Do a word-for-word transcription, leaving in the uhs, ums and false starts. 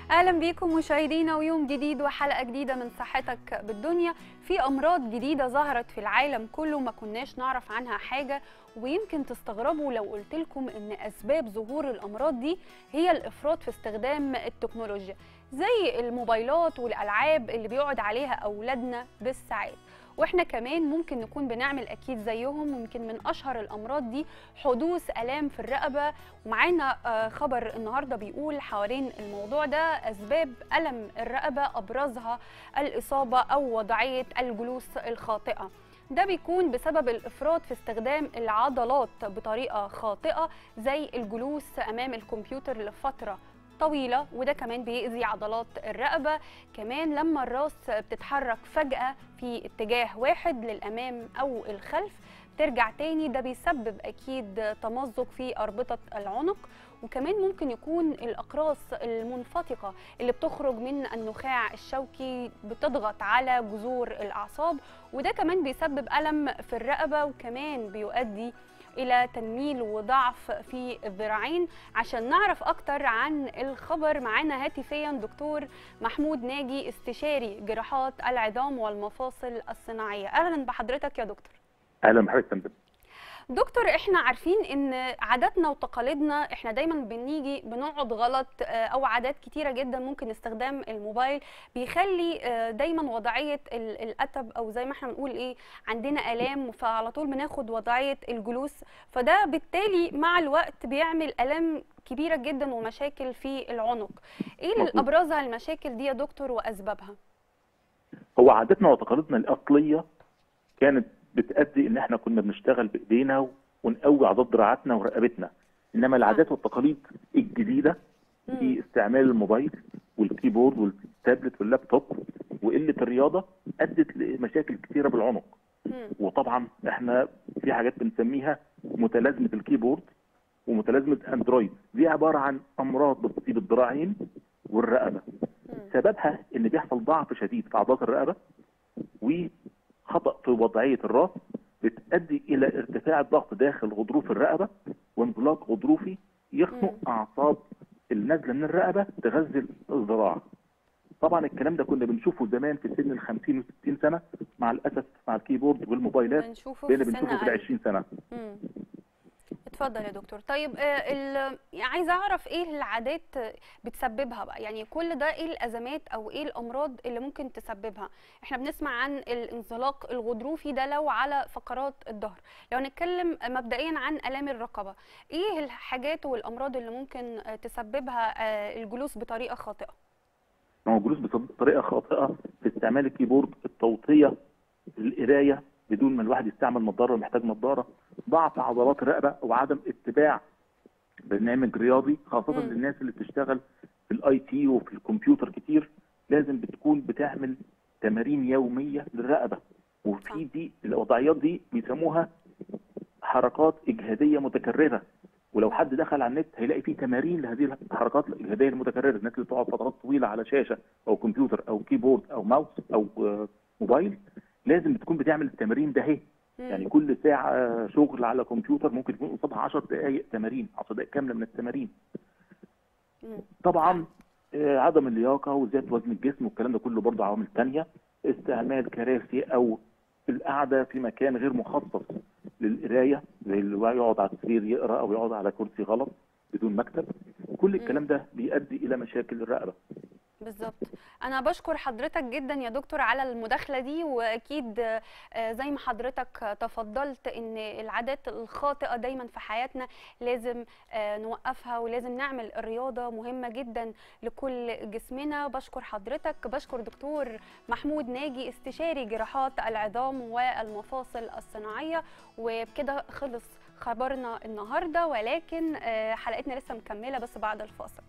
اهلا بيكم مشاهدينا ويوم جديد وحلقه جديده من صحتك بالدنيا. في امراض جديده ظهرت في العالم كله ما كناش نعرف عنها حاجه، ويمكن تستغربوا لو قلت لكم ان اسباب ظهور الامراض دي هي الافراط في استخدام التكنولوجيا، زي الموبايلات والالعاب اللي بيقعد عليها اولادنا بالساعات. واحنا كمان ممكن نكون بنعمل اكيد زيهم. ويمكن من اشهر الامراض دي حدوث الام في الرقبه، ومعانا خبر النهارده بيقول حوالين الموضوع ده اسباب الم الرقبه، ابرزها الاصابه او وضعيه الجلوس الخاطئه. ده بيكون بسبب الافراط في استخدام العضلات بطريقه خاطئه، زي الجلوس امام الكمبيوتر لفتره طويلة، وده كمان بيأذي عضلات الرقبة. كمان لما الراس بتتحرك فجأة في اتجاه واحد للأمام أو الخلف ترجع تاني، ده بيسبب أكيد تمزق في أربطة العنق. وكمان ممكن يكون الأقراص المنفتقة اللي بتخرج من النخاع الشوكي بتضغط على جذور الأعصاب، وده كمان بيسبب ألم في الرقبة، وكمان بيؤدي إلى تنميل وضعف في الذراعين. عشان نعرف أكتر عن الخبر معانا هاتفيا دكتور محمود ناجي، استشاري جراحات العظام والمفاصل الصناعية. أهلا بحضرتك يا دكتور. أهلا بحضرتك. دكتور، احنا عارفين ان عاداتنا وتقاليدنا احنا دايما بنيجي بنقعد غلط، او عادات كتيره جدا ممكن استخدام الموبايل بيخلي دايما وضعيه القتب، او زي ما احنا بنقول ايه، عندنا الام فعلى طول بناخد وضعيه الجلوس، فده بالتالي مع الوقت بيعمل الام كبيره جدا ومشاكل في العنق. ايه الابرز المشاكل دي يا دكتور واسبابها؟ هو عاداتنا وتقاليدنا الاصليه كانت بتأدي ان احنا كنا بنشتغل بايدينا ونقوي عضلات دراعاتنا ورقبتنا، انما العادات والتقاليد الجديده في استعمال الموبايل والكيبورد والتابلت واللابتوب وقله الرياضه ادت لمشاكل كثيره بالعنق. وطبعا احنا في حاجات بنسميها متلازمه الكيبورد ومتلازمه اندرويد، دي عباره عن امراض بتصيب الذراعين والرقبه. سببها ان بيحصل ضعف شديد في عضلات الرقبه وخطأ في وضعية الراس، بتؤدي إلى ارتفاع الضغط داخل غضروف الرقبة وانزلاق غضروفي يخنق أعصاب النازلة من الرقبة تغذي الذراع. طبعا الكلام ده كنا بنشوفه زمان في سن ال خمسين والستين سنة، مع الأسف مع الكيبورد والموبايلات بقينا بنشوفه في ال عشرين سنة. مم. اتفضل يا دكتور. طيب ال... عايزه اعرف ايه العادات بتسببها بقى، يعني كل ده ايه الازمات او ايه الامراض اللي ممكن تسببها؟ احنا بنسمع عن الانزلاق الغضروفي ده لو على فقرات الظهر، لو نتكلم مبدئيا عن الام الرقبه، ايه الحاجات والامراض اللي ممكن تسببها الجلوس بطريقه خاطئه؟ هو الجلوس بطريقه خاطئه في استعمال الكيبورد، التوطيه، القرايه بدون ما الواحد يستعمل نظاره محتاج نظاره، ضعف عضلات الرقبه وعدم اتباع برنامج رياضي، خاصه مم. للناس اللي بتشتغل في الاي تي وفي الكمبيوتر كتير، لازم بتكون بتعمل تمارين يوميه للرقبه. وفي دي الوضعيات دي بيسموها حركات اجهاديه متكرره، ولو حد دخل على النت هيلاقي فيه تمارين لهذه الحركات الاجهاديه المتكرره. الناس اللي بتقعد فترات طويله على شاشه او كمبيوتر او كيبورد او ماوس او موبايل لازم بتكون بتعمل التمارين ده اهي. يعني كل ساعه شغل على كمبيوتر ممكن يكون قصادها عشر دقائق تمارين، عشر دقائق كامله من التمارين. طبعا عدم اللياقه وزياده وزن الجسم والكلام ده كله برضه عوامل ثانيه. استعمال كراسي او القعده في مكان غير مخصص للقرايه، زي اللي يقعد على السرير يقرا او يقعد على كرسي غلط بدون مكتب، كل الكلام ده بيؤدي الى مشاكل الرقبه. بالظبط. انا بشكر حضرتك جدا يا دكتور على المداخله دي، واكيد زي ما حضرتك تفضلت ان العادات الخاطئه دايما في حياتنا لازم نوقفها، ولازم نعمل الرياضه مهمه جدا لكل جسمنا. بشكر حضرتك، بشكر دكتور محمود ناجي، استشاري جراحات العظام والمفاصل الصناعيه. وبكده خلص خبرنا النهارده، ولكن حلقتنا لسه مكمله بس بعد الفاصل.